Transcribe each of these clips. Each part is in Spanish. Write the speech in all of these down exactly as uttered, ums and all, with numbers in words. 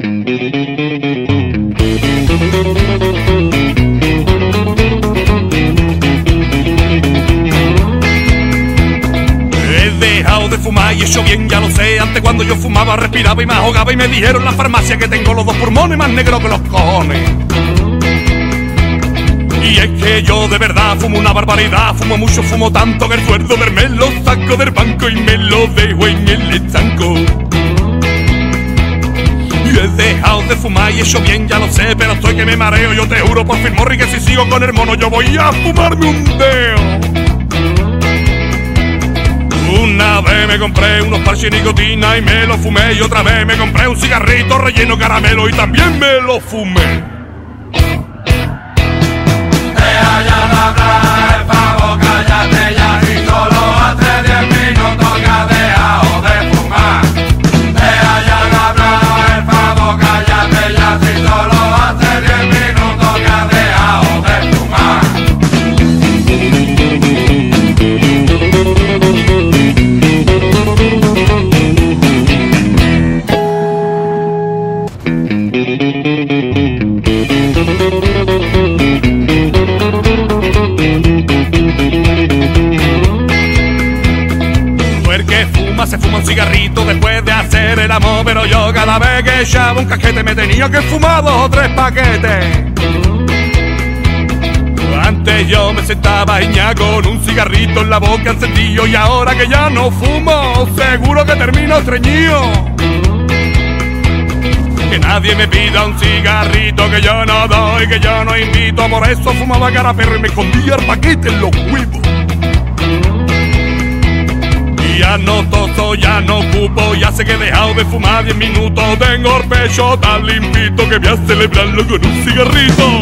De fumar y eso bien ya lo sé. Antes cuando yo fumaba respiraba y me ahogaba y me dijeron en la farmacia que tengo los dos pulmones más negros que los cojones. Y es que yo de verdad fumo una barbaridad, fumo mucho, fumo tanto que el sueldo verme lo saco del banco y me lo dejo en el estanco. Y he dejado de fumar y eso bien ya lo sé, pero estoy que me mareo. Yo te juro por Filmorri que si sigo con el mono yo voy a fumarme un dedo. Una vez me compré unos parches de nicotina y me lo fumé, y otra vez me compré un cigarrito relleno caramelo y también me lo fumé. Deja ya de hablar, el favor, cállate ya, y solo hace diez minutos que has dejado de fumar. Deja ya de hablar, el favor, cállate ya, si solo hace diez minutos que has dejado de fumar. Se fuma un cigarrito después de hacer el amor, pero yo cada vez que echaba un cajete me tenía que fumar dos o tres paquetes. Antes yo me sentaba ña con un cigarrito en la boca encendido, y ahora que ya no fumo, seguro que termino estreñido. Que nadie me pida un cigarrito, que yo no doy, que yo no invito. Por eso fumaba cara perro y me escondía el paquete en los huevos. Ya no toso, ya no ocupo, ya sé que he dejado de fumar diez minutos. Tengo el pecho tan limpito que voy a celebrarlo con un cigarrito.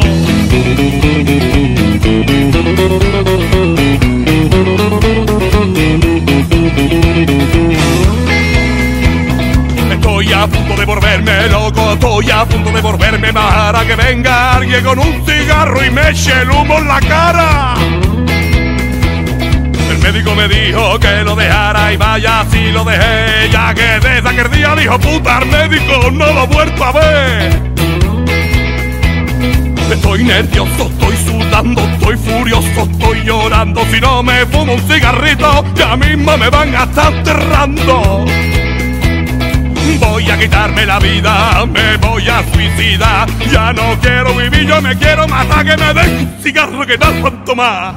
Estoy a punto de volverme loco, estoy a punto de volverme para que venga alguien con un cigarro y me eche el humo en la cara. El médico me dijo que lo dejara y vaya así lo dejé, ya que desde aquel día dijo puta, el médico no lo he vuelto a ver. Estoy nervioso, estoy sudando, estoy furioso, estoy llorando. Si no me fumo un cigarrito, ya mismo me van a estar enterrando. Voy a quitarme la vida, me voy a suicidar. Ya no quiero vivir, yo me quiero matar. Que me den un cigarro que no aguanto más.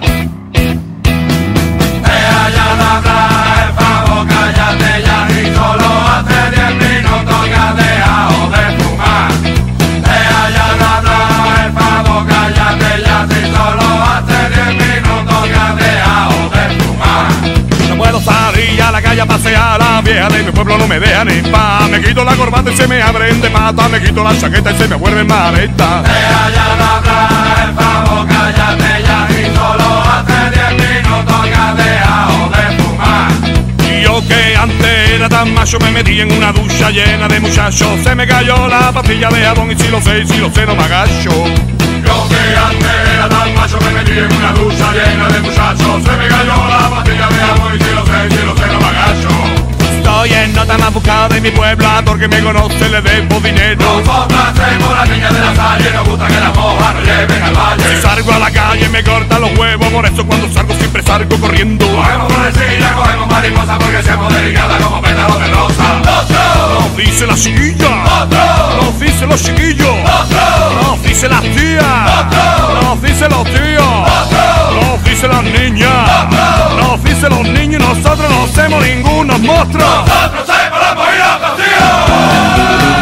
Deja ya de hablar, el favor, cállate ya, y solo hace diez minutos que has dejado de fumar. Deja ya de hablar, el favor, cállate ya, si solo hace diez minutos que has dejado de fumar. No puedo salir a la calle a pasear, las viejas de mi pueblo no me dejan en paz. Me quito la corbata y se me abren de pata, me quito la chaqueta y se me vuelven maleta. Deja ya de hablar, el favor, cállate ya, y solo hace diez minutos que has dejado de fumar. Y yo que antes era tan macho me metí en una ducha llena de muchachos. Se me cayó la pastilla de jabón y si lo sé, y si lo sé no me agacho. Yo que antes era tan macho me metí en una ducha llena de muchachos. Se me cayó la pastilla de jabón y si lo sé, y si lo sé no me agacho. Estoy en nota más buscada de mi pueblo, porque me conoce le debo dinero. Nosotras somos las niñas de la calle, nos gusta que las mojas nos lleven al valle. Si salgo a la calle me cortan los huevos, por eso cuando salgo siempre salgo corriendo. Cogemos florecillas, cogemos mariposas, porque seamos delicadas como pétalos de rosa. ¡Otro! Nos dice la chiquilla, ¡otro! nos dice los chiquillos, ¡otro! nos dice las tías, ¡otro! nos dice los tíos, ¡otro! nos dice las niñas, ¡otro! nos dice los niños, y nosotros no hacemos ningunos monstruos. Nosotros separamos y nos castigamos.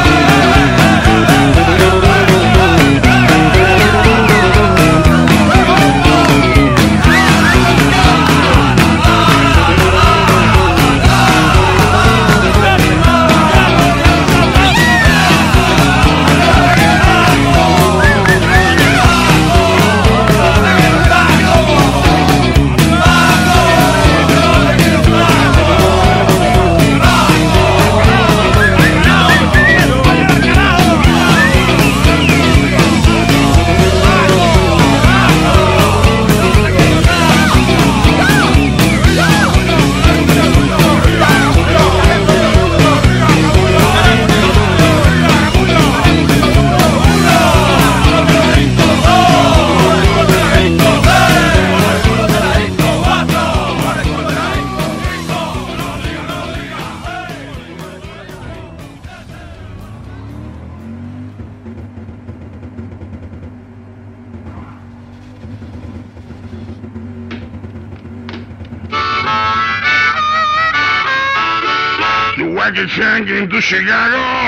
Wagon Shanking to Chicago,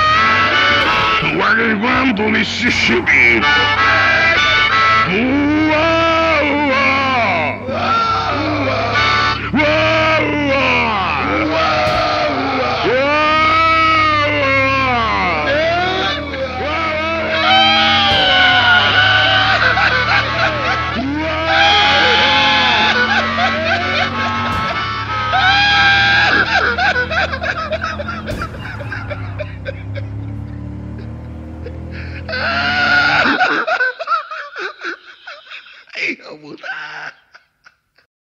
Wagon Guam to Mississippi. Whoa, whoa, whoa, whoa, hijo puta.